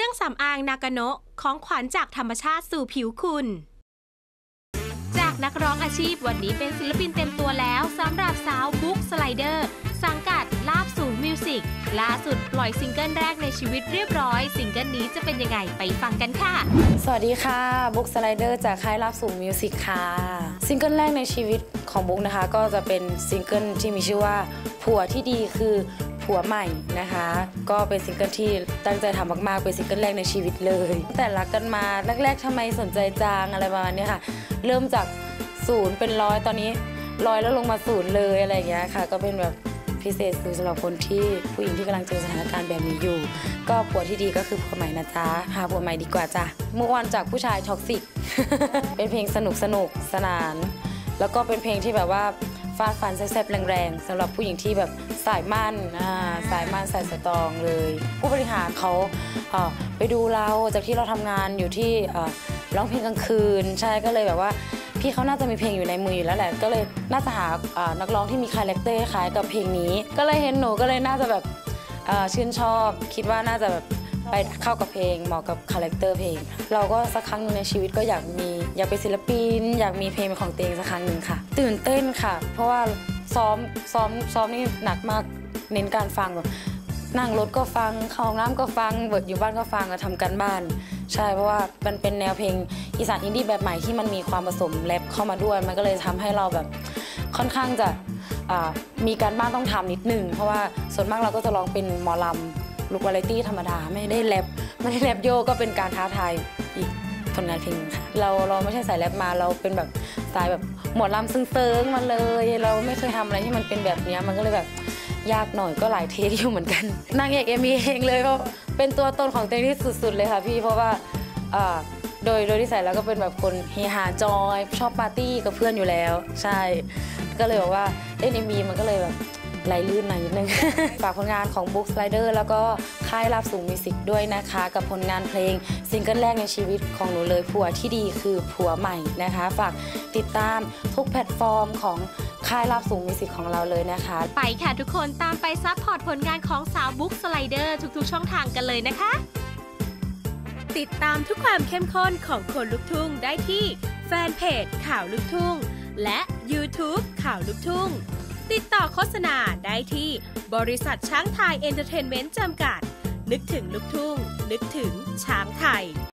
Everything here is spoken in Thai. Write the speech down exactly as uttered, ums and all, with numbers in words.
รื่องสำอางนากาโนะของขวัญจากธรรมชาติสู่ผิวคุณจากนักร้องอาชีพวันนี้เป็นศิลปินเต็มตัวแล้วสำหรับสาวบุ๊กสไลเดอร์สังกัดลาบสูงมิวสิกล่าสุดปล่อยซิงเกิลแรกในชีวิตเรียบร้อยซิงเกิลนี้จะเป็นยังไงไปฟังกันค่ะสวัสดีค่ะบุ๊กสไลเดอร์จากค่ายลาบสูงมิวสิกค่ะซิงเกิลแรกในชีวิตของบุ๊กนะคะก็จะเป็นซิงเกิลที่มีชื่อว่าผัวที่ดีคือผัวใหม่นะคะก็เป็นซิงเกิลที่ตั้งใจทำมากๆเป็นซิงเกิลแรกในชีวิตเลยแต่รักกันมาแรกๆทำไมสนใจจังอะไรประมาณนี้ค่ะเริ่มจากศูนย์เป็นร้อยตอนนี้ร้อยแล้วลงมาศูนย์เลยอะไรอย่างเงี้ยค่ะก็เป็นแบบพิเศษสุดสำหรับคนที่ผู้หญิงที่กำลังเจอสถานการณ์แบบนี้อยู่ก็ผัวที่ดีก็คือผัวใหม่นะจ๊ะหาผัวใหม่ดีกว่าจ้ะมุ่งวันจากผู้ชายท็อกซิก เป็นเพลงสนุกสนุกสนานแล้วก็เป็นเพลงที่แบบว่าฟาดฟันแซ่บๆแรงๆสำหรับผู้หญิงที่แบบสายมั่นสายมั่นสายสตรองเลยผู้บริหารเขาไปดูเราจากที่เราทำงานอยู่ที่ร้องเพลงกลางคืนใช่ก็เลยแบบว่าพี่เขาน่าจะมีเพลงอยู่ในมืออยู่แล้วแหละก็เลยน่าจะหานักร้องที่มีคาแรคเตอร์คล้ายกับเพลงนี้ก็เลยเห็นหนูก็เลยน่าจะแบบชื่นชอบคิดว่าน่าจะแบบไปเข้ากับเพลงเหมาะกับคาแรคเตอร์เพลงเราก็สักครั้งนึงในชีวิตก็อยากมีอยากเป็นศิลปินอยากมีเพลงเป็นของตัวเองสักครั้งหนึ่งค่ะตื่นเต้นค่ะเพราะว่าซ้อมซ้อมซ้อมนี่หนักมากเน้นการฟังแบบนั่งรถก็ฟังเข้าห้องน้ำก็ฟังเบิดอยู่บ้านก็ฟังทำกันบ้านใช่เพราะว่ามันเป็นแนวเพลงอีสานอินดี้แบบใหม่ที่มันมีความผสมแรปเข้ามาด้วยมันก็เลยทำให้เราแบบค่อนข้างจะมีการบ้านต้องทำนิดนึงเพราะว่าส่วนมากเราก็จะร้องเป็นหมอลำลูกวาไรตี้ธรรมดาไม่ได้แรปไม่ได้แรปโยก็เป็นการท้าทายอีกผลงานเพลงนึงค่ะเราเราไม่ใช่สายแรปมาเราเป็นแบบสายแบบหมอลำซึ้งๆมาเลยเราไม่เคยทำอะไรที่มันเป็นแบบนี้มันก็เลยแบบยากหน่อยก็หลายเทคอยู่เหมือนกันนางเอกเอ็มวีเองเลยเพราะเป็นตัวตนของตัวเองที่สุดๆเลยค่ะพี่เพราะว่าโดยโดยที่ใส่แล้วก็เป็นแบบคนเฮฮาจอยชอบปาร์ตี้กับเพื่อนอยู่แล้วใช่ก็เลยบอกว่าเล่นเอ็มวีมันก็เลยแบบไหลลื่นหน่อยนิดนึง ฝากผลงานของบุ๊กสไลเดอร์แล้วก็ค่ายลาบสูงมิวสิกด้วยนะคะกับผลงานเพลงซิงเกิลแรกในชีวิตของหนูเลยผัวที่ดีคือผัวใหม่นะคะฝากติดตามทุกแพลตฟอร์มของค่ายลาบสูงมิวสิกของเราเลยนะคะไปค่ะทุกคนตามไปซัพพอร์ตผลงานของสาวบุ๊กสไลเดอร์ทุกๆช่องทางกันเลยนะคะติดตามทุกความเข้มข้นของคนลุกทุ่งได้ที่แฟนเพจข่าวลุกทุ่งและ ยูทูบ ข่าวลุกทุ่งติดต่อโฆษณาได้ที่บริษัทช้างไทยเอนเตอร์เทนเมนต์จำกัดนึกถึงลุกทุ่งนึกถึงช้างไทย